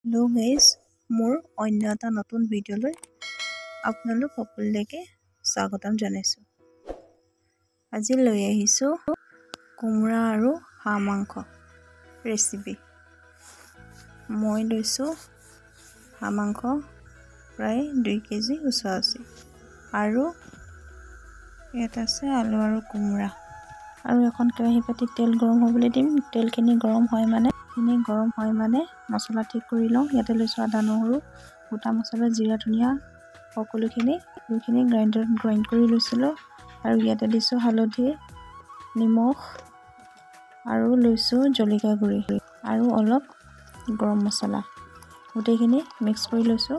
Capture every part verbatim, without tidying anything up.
Hello' guys, মোৰ অন্য এটা নতুন ভিডিঅ'লৈ আপোনালোক সকলোকে স্বাগতম জনাইছোঁ। আজি লৈ আহিছোঁ কোমোৰা আৰু হাঁহ মাংস ৰেচিপি। মই লৈছোঁ হাঁহ মাংস প্ৰায় দুই কেজি ওচৰা-ওচৰি, আৰু ইয়াত আছে আলু আৰু কোমোৰা। আৰু এখন কেৰাহী পাতি তেল গৰম হ'বলৈ দিম। তেলখিনি গৰম হয় মানে খিনি গৰম হয় মানে মছলা ঠিক কৰি লওঁ। ইয়াতে লৈছোঁ আদা নহৰু, গোটা মছলা, জিৰা ধনিয়া সকলোখিনি এইখিনি গ্ৰাইণ্ডাৰত গ্ৰাইণ্ড কৰি লৈছিলোঁ। আৰু ইয়াতে দিছোঁ হালধি, নিমখ আৰু লৈছোঁ জলকীয়া গুড়ি আৰু অলপ গৰম মছলা। গোটেইখিনি মিক্স কৰি লৈছোঁ।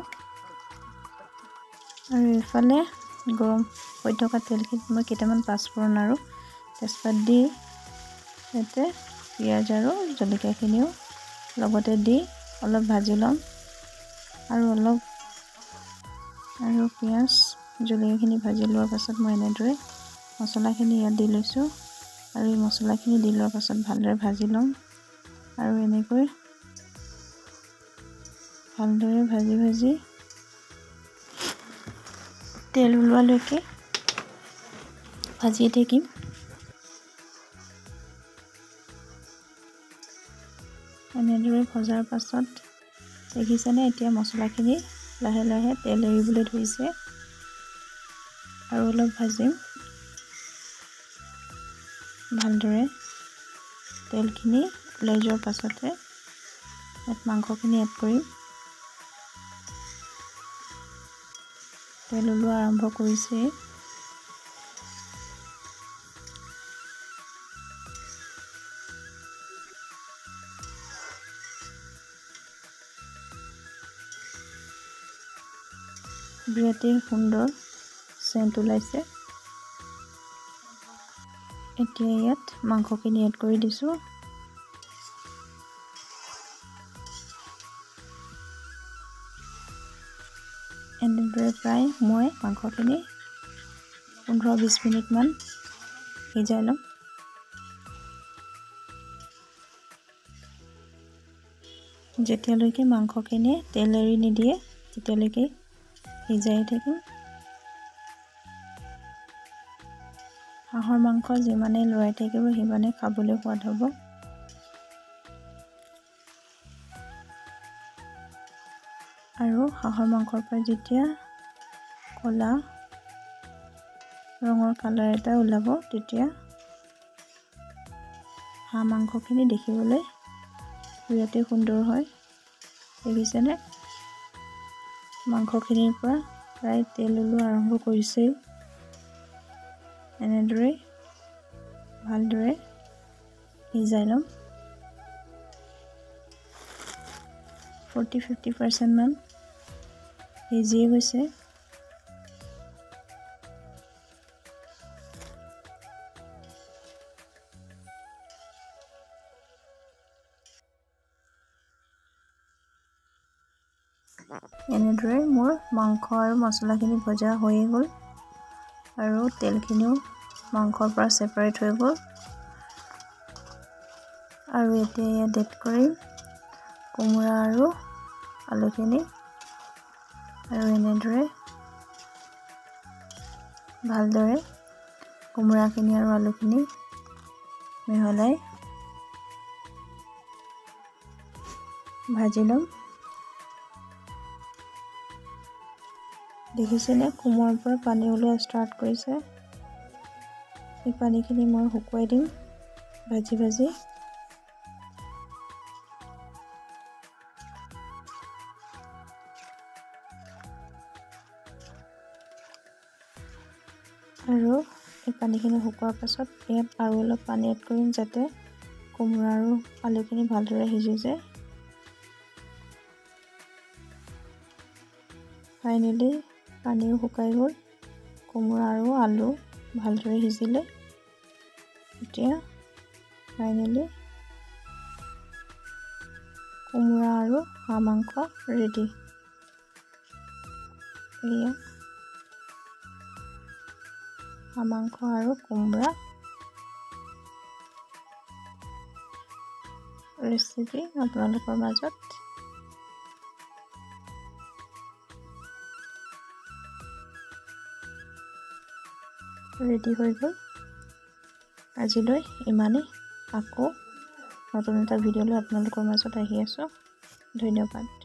আৰু এইফালে গৰম হৈ থকা তেলখিনিত মই কেইটামান পাঁচফোৰণ আৰু তেজপাত দি ইয়াতে পিঁয়াজ আৰু জলকীয়াখিনিও লগতে দি অলপ ভাজি ল'ম। আৰু অলপ আৰু পিঁয়াজ জলকীয়াখিনি ভাজি লোৱাৰ পাছত মই এনেদৰে মছলাখিনি ইয়াত দি লৈছোঁ। আৰু এই মছলাখিনি দি লোৱাৰ পাছত ভালদৰে ভাজি ল'ম। আৰু এনেকৈ ভালদৰে ভাজি ভাজি তেল ওলোৱালৈকে ভাজি থাকিম। এনেদৰে ভজাৰ পাছত দেখিছেনে, এতিয়া মছলাখিনি লাহে লাহে তেল এৰিবলৈ ধৰিছে। আৰু অলপ ভাজিম। ভালদৰে তেলখিনি ওলাই যোৱাৰ পাছতে ইয়াত মাংসখিনি এড কৰিম। তেল ওলোৱা আৰম্ভ কৰিছে। বিৰাটেই সুন্দৰ চেণ্ট ওলাইছে। এতিয়া ইয়াত মাংসখিনি এড কৰি দিছোঁ। এনেদৰে প্ৰায় মই মাংসখিনি পোন্ধৰ বিছ মিনিটমান সিজাই ল'ম। যেতিয়ালৈকে মাংসখিনি তেল এৰি নিদিয়ে তেতিয়ালৈকে সিজাই থাকিম। হাঁহৰ মাংস যিমানে লৰাই থাকিব সিমানে খাবলৈ সোৱাদ হ'ব। আৰু হাঁহৰ মাংসৰ পৰা যেতিয়া ক'লা ৰঙৰ কালাৰ এটা ওলাব তেতিয়া হাঁহ মাংসখিনি দেখিবলৈ বিৰাটেই সুন্দৰ হয়। দেখিছেনে, মাংসখিনিৰ পৰা প্ৰায় তেল ওলোৱা আৰম্ভ কৰিছেই। এনেদৰে ভালদৰে সিজাই ল'ম। ফৰ্টি ফিফটি পাৰ্চেণ্ট মান সিজিয়ে গৈছে। এনেদৰে মোৰ মাংস আৰু মছলাখিনি ভজা হৈয়ে গ'ল। আৰু তেলখিনিও মাংসৰ পৰা ছেপাৰেট হৈ গ'ল। আৰু এতিয়া ইয়াত এড কৰিম কোমোৰা আৰু আলুখিনি। আৰু এনেদৰে ভালদৰে কোমোৰাখিনি আৰু আলুখিনি মিহলাই ভাজি ল'ম। দেখিছেনে, কোমোৰাৰ পৰা পানী ওলোৱা ষ্টাৰ্ট কৰিছে। এই পানীখিনি মই শুকুৱাই দিম ভাজি ভাজি। আৰু এই পানীখিনি শুকোৱাৰ পাছত ইয়াত আৰু অলপ পানী এড কৰিম যাতে কোমোৰা আৰু আলুখিনি ভালদৰে সিজি যায়। ফাইনেলি পানীও শুকাই গ'ল। কোমোৰা আৰু আলু ভালদৰে সিজিলে। এতিয়া ফাইনেলি কোমোৰা আৰু হাঁহ মাংস ৰেডি। এয়া হাঁহ মাংস আৰু কোমোৰা ৰেচিপি আপোনালোকৰ মাজত ৰেডি হৈ গ'ল। আজিলৈ ইমানেই, আকৌ নতুন এটা ভিডিঅ' লৈ আপোনালোকৰ মাজত আহি আছোঁ। ধন্যবাদ।